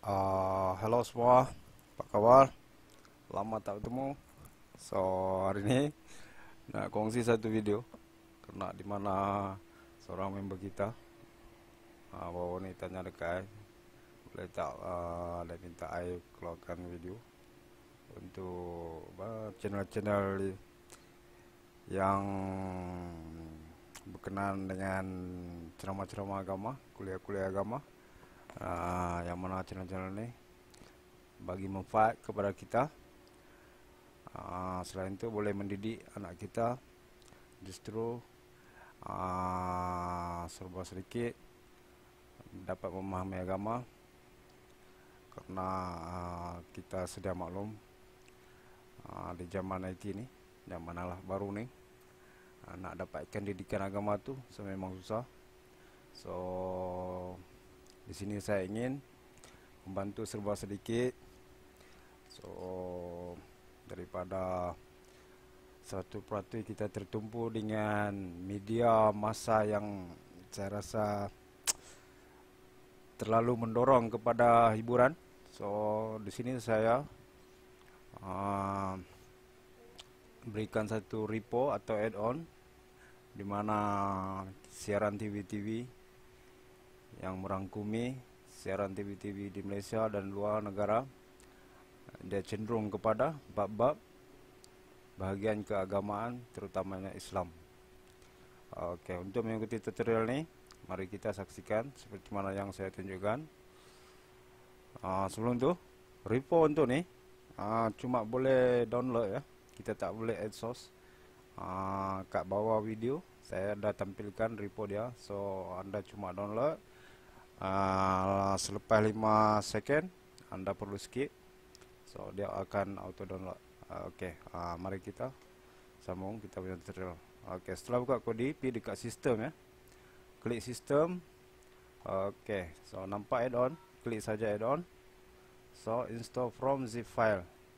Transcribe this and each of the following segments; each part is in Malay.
Halo semua, apa kabar? Lama tak bertemu. So hari ini nak kongsi satu video karena di mana seorang member kita bawa ni tanya dekat boleh tak dia minta saya keluarkan video untuk channel-channel yang berkenaan dengan ceramah-ceramah agama, kuliah-kuliah agama. Yang mana channel-channel ni bagi manfaat kepada kita. Selain itu boleh mendidik anak kita, justru serba sedikit dapat memahami agama, karena kita sedia maklum di zaman IT ni, zaman lah baru ni, nak dapatkan didikan agama tu memang susah. So di sini saya ingin membantu serba sedikit. So daripada 100% kita tertumpu dengan media massa yang saya rasa terlalu mendorong kepada hiburan. So di sini saya berikan satu repo atau add-on di mana siaran TV-TV yang merangkumi siaran TV-TV di Malaysia dan luar negara, dia cenderung kepada bab-bab bahagian keagamaan, terutamanya Islam. Okey, untuk mengikuti tutorial ni, mari kita saksikan seperti mana yang saya tunjukkan. Sebelum tu, repo untuk ni cuma boleh download ya. Kita tak boleh add source. Kat bawah video saya dah tampilkan repo dia. So anda cuma download. Selepas 5 second anda perlu skip. So dia akan auto download. Okey, mari kita sambung kita punya tutorial. Okey, setelah buka kodi, pergi dekat sistem ya. Klik sistem. Okey, so nampak add-on, klik saja add-on. So install from zip file.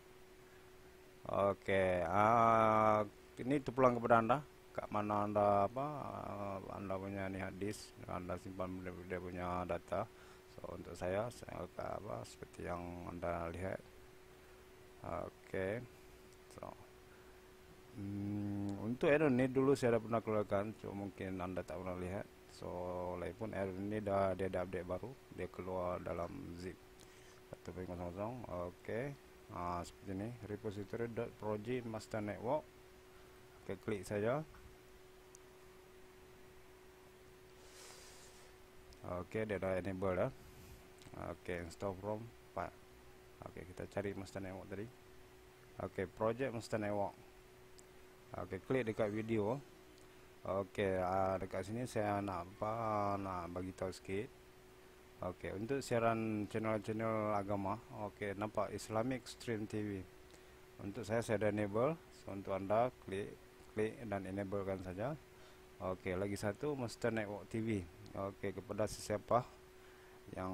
Okey, ini terpulang kepada anda. Kat mana anda anda punya ni hard disk, anda simpan dia punya data. So untuk saya seperti yang anda lihat. Okey, so untuk add-on ni dulu saya dah pernah keluarkan, cuma mungkin anda tak pernah lihat. So lagipun add-on ni dia ada update baru, dia keluar dalam zip 1.0. Okey, seperti ni, repository.project master network. Okey, klik saja. Okey, dia dah enable dah. Okey, install from part. Okey, kita cari master network tadi. Okey, project master network. Okey, klik dekat video. Okey, dekat sini saya nak bagi tahu sikit. Okey, untuk siaran channel-channel agama, okey, nampak Islamic Stream TV. Untuk saya dah enable. So untuk anda klik dan enablekan saja. Okey, lagi satu Master Network TV. Okey, kepada sesiapa yang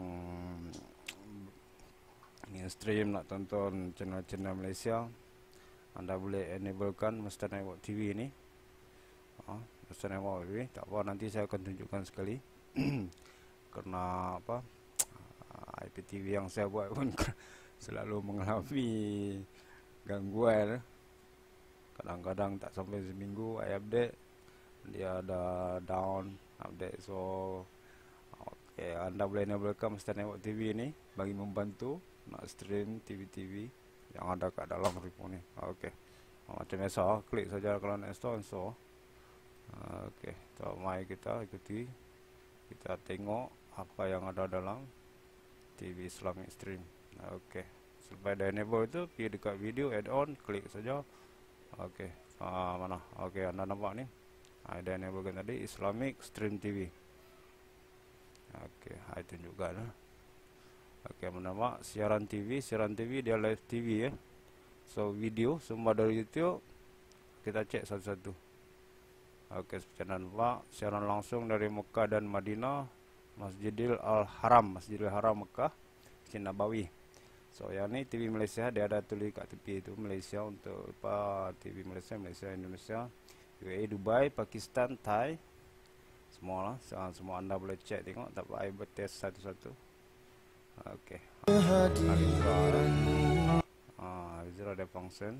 ingin stream, nak tonton channel-channel Malaysia, anda boleh enablekan Master Network TV ni. Master Network TV, tak apa, nanti saya akan tunjukkan sekali. Karena IPTV yang saya buat pun selalu mengalami gangguan. Kadang-kadang tak sampai seminggu I update, dia ada down update. So okey, anda boleh enablekan Master Network TV ni bagi membantu nak stream TV-TV yang ada kat dalam repo ni. Okey, macam biasa, klik saja kalau nak install. Okey, so mari kita ikuti, kita tengok apa yang ada dalam TV Islamic Stream. Okey, selepas dah enable itu, pergi dekat video add-on, klik saja. Okey, mana? Okey, anda nampak ni, dah enablekan tadi Islamic Stream TV. Okey, saya tunjukkan. Okey, nampak siaran TV dia live TV ya. So video semua dari YouTube, kita cek satu-satu. Okey, seperti anda nampak, siaran langsung dari Mekah dan Madinah, Masjidil Haram Mekah, Masjid Nabawi. So yang ni TV Malaysia, dia ada tulis kat tepi itu Malaysia, untuk TV Malaysia, Indonesia, UAE, Dubai, Pakistan, Thai, semua lah. Semua anda boleh cek tengok, tak apa, I bertest satu-satu. Oke. Alizra ya. Alizra ada function.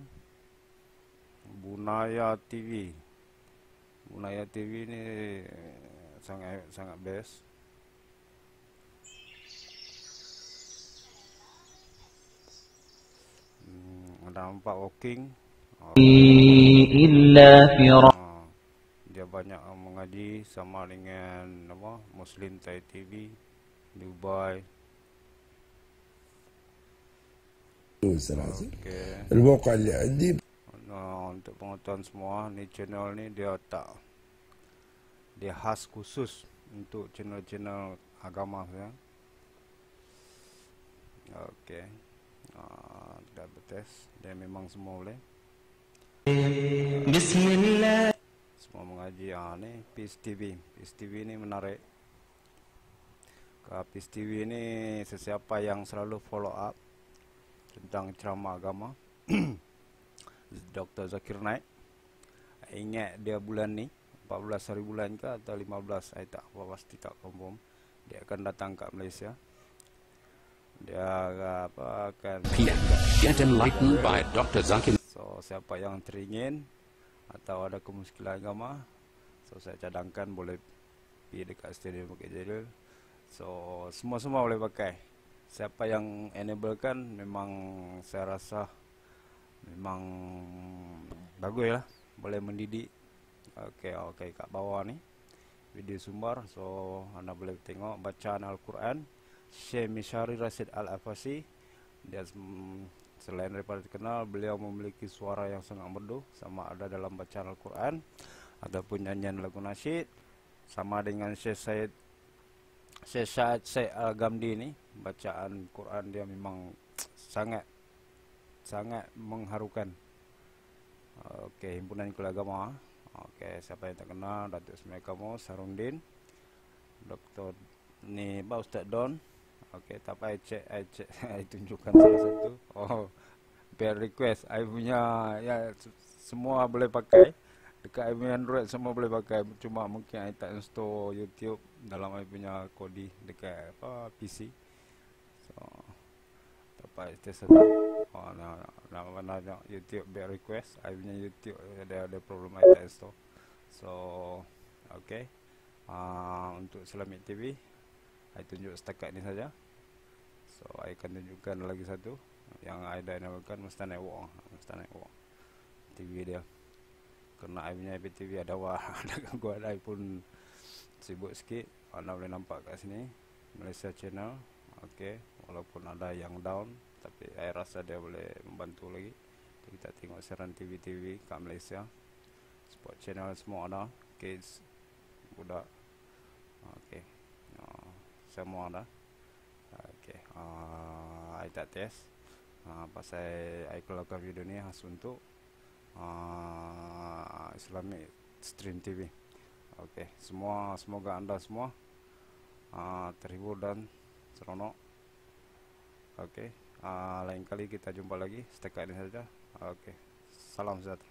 Bunaya TV. Bunaya TV ini sangat sangat best. Ada 4 walking. Dia banyak mengaji sama dengan apa Muslim Thai TV, Dubai. Okay. Nah, untuk pengetahuan semua, ni channel ni dia khas khusus untuk channel-channel agama ya. Okey. Kita bertest. Dia memang semua boleh. Bismillah. Semua mengaji. Ni Peace TV. Peace TV ni menarik. Peace TV ni sesiapa yang selalu follow up tentang ceramah agama. Dr. Zakir Naik. Ingat dia bulan ni 14 hari bulan ke atau 15, saya tak pasti, tak confirm. Dia akan datang ke Malaysia. Dia akan Get enlightened by Dr. Zakir. So siapa yang teringin atau ada kemuskilan agama, so saya cadangkan boleh pergi dekat Stadium Bukit Jalil. So semua boleh pakai. Siapa yang enablekan memang saya rasa memang bagus lah, boleh mendidik. Okey, kat bawah ni video sumber, so anda boleh tengok bacaan Al-Quran Syekh Mishari Rashid Al-Afasi. Dia selain daripada terkenal, beliau memiliki suara yang sangat merdu, sama ada dalam bacaan Al-Quran ataupun nyanyian lagu nasyid. Sama dengan Syekh Syed Al-Ghamdi ni, bacaan Quran dia memang sangat mengharukan. Okey, Himpunan Keluarga Agama. Okey, siapa yang tak kenal, Datuk Ismail Kamu, Sarundin, Dr. ni Ustaz Don. Okey, tak payah cek, I tunjukkan salah satu. Biar request, I punya ya semua boleh pakai. Dekat I punya Android semua boleh pakai. Cuma mungkin I tak install YouTube dalam I punya kodi dekat PC. So tak payah test satu. Nak YouTube biar request. I punya YouTube ada problem, I tak install. So okey. Untuk Islamic TV I tunjuk setakat ni saja. So I akan tunjukkan lagi satu yang I dah namakan Mustang Network TV dia. Kerana I punya IPTV ada ada gangguan, I pun sibuk sikit. Anda boleh nampak kat sini Malaysia Channel. Okey, walaupun ada yang down, tapi I rasa dia boleh membantu lagi. Kita tengok siaran TV kat Malaysia. Sport channel semua ada, kids, budak. Okey. Semua ada. Okey. I tak test. Pasal I keluarkan video ni khas untuk Islamic Stream TV. Okey, semoga anda semua terhibur dan seronok. Okey, lain kali kita jumpa lagi. Setakat ini saja. Okey, salam sejahtera.